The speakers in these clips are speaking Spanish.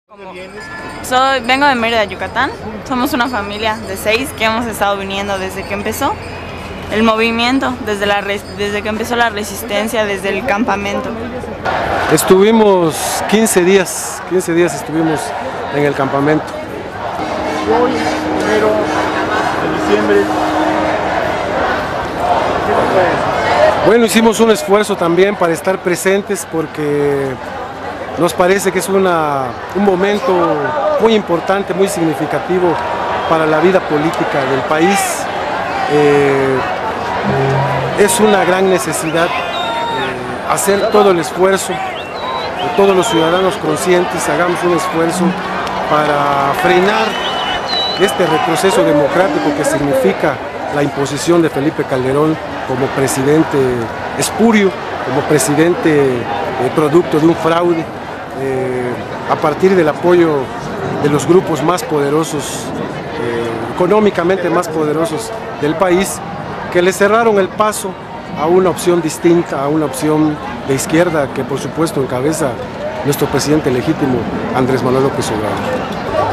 Vengo de Mérida, Yucatán. Somos una familia de 6 que hemos estado viniendo desde que empezó el movimiento, desde que empezó la resistencia, desde el campamento. Estuvimos 15 días estuvimos en el campamento. Hoy, 1 de diciembre. Bueno, hicimos un esfuerzo también para estar presentes porque nos parece que es un momento muy importante, muy significativo para la vida política del país. Es una gran necesidad hacer todo el esfuerzo, todos los ciudadanos conscientes hagamos un esfuerzo para frenar este retroceso democrático que significa la imposición de Felipe Calderón como presidente espurio, como presidente producto de un fraude, a partir del apoyo de los grupos más poderosos, económicamente más poderosos del país, que le cerraron el paso a una opción distinta, a una opción de izquierda que por supuesto encabeza nuestro presidente legítimo, Andrés Manuel López Obrador.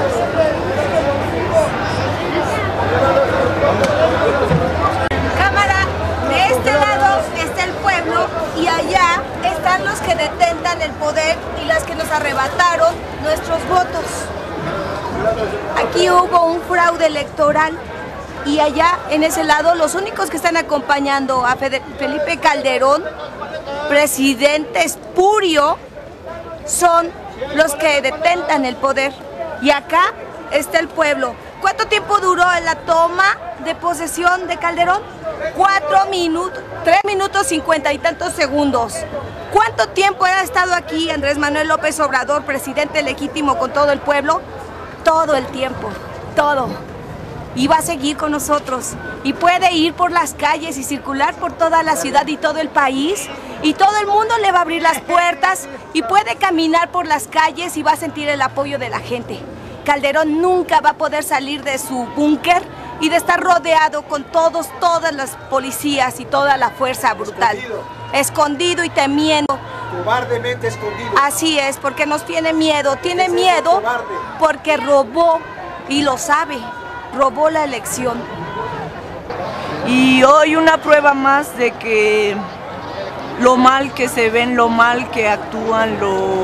Y allá están los que detentan el poder y las que nos arrebataron nuestros votos. Aquí hubo un fraude electoral y allá en ese lado los únicos que están acompañando a Felipe Calderón, presidente espurio, son los que detentan el poder. Y acá está el pueblo. ¿Cuánto tiempo duró la toma de posesión de Calderón? 4 minutos, 3 minutos 50 y tantos segundos. ¿Cuánto tiempo ha estado aquí Andrés Manuel López Obrador, presidente legítimo con todo el pueblo? Todo el tiempo, todo. Y va a seguir con nosotros. Y puede ir por las calles y circular por toda la ciudad y todo el país. Y todo el mundo le va a abrir las puertas y puede caminar por las calles y va a sentir el apoyo de la gente. Calderón nunca va a poder salir de su búnker y de estar rodeado con todas las policías y toda la fuerza brutal. Escondido y temiendo. Cobardemente escondido. Así es, porque nos tiene miedo porque robó, y lo sabe, robó la elección. Y hoy una prueba más de que lo mal que se ven, lo mal que actúan,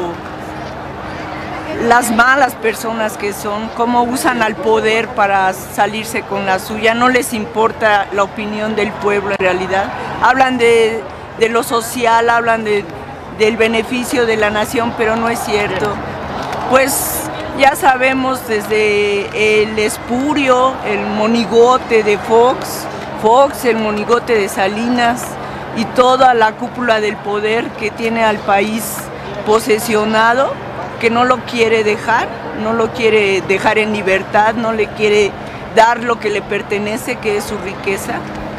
las malas personas que son, cómo usan al poder para salirse con la suya, no les importa la opinión del pueblo en realidad. Hablan de lo social, hablan del beneficio de la nación, pero no es cierto. Pues ya sabemos desde el espurio, el monigote de Fox, el monigote de Salinas y toda la cúpula del poder que tiene al país posesionado, que no lo quiere dejar, no lo quiere dejar en libertad, no le quiere dar lo que le pertenece, que es su riqueza.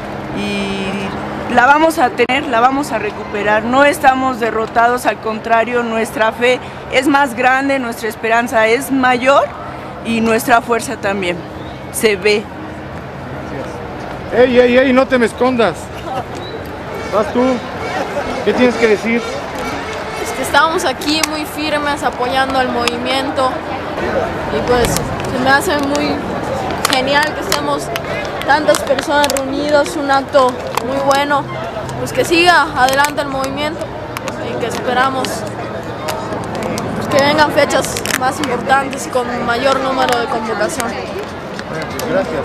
Y la vamos a tener, la vamos a recuperar. No estamos derrotados, al contrario, nuestra fe es más grande, nuestra esperanza es mayor y nuestra fuerza también se ve. ¡Ey, ey, ey! No te me escondas. ¿Vas tú? ¿Qué tienes que decir? Estábamos aquí muy firmes apoyando al movimiento y pues se me hace muy genial que estemos tantas personas reunidas, un acto muy bueno, pues que siga adelante el movimiento y que esperamos pues que vengan fechas más importantes y con mayor número de convocación. Gracias.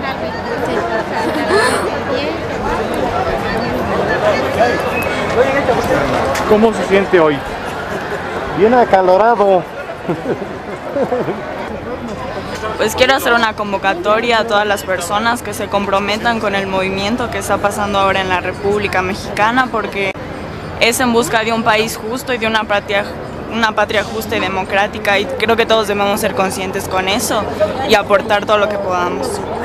¿Cómo se siente hoy? Bien acalorado. Pues quiero hacer una convocatoria a todas las personas que se comprometan con el movimiento que está pasando ahora en la República Mexicana, porque es en busca de un país justo y de una patria justa y democrática, y creo que todos debemos ser conscientes con eso y aportar todo lo que podamos.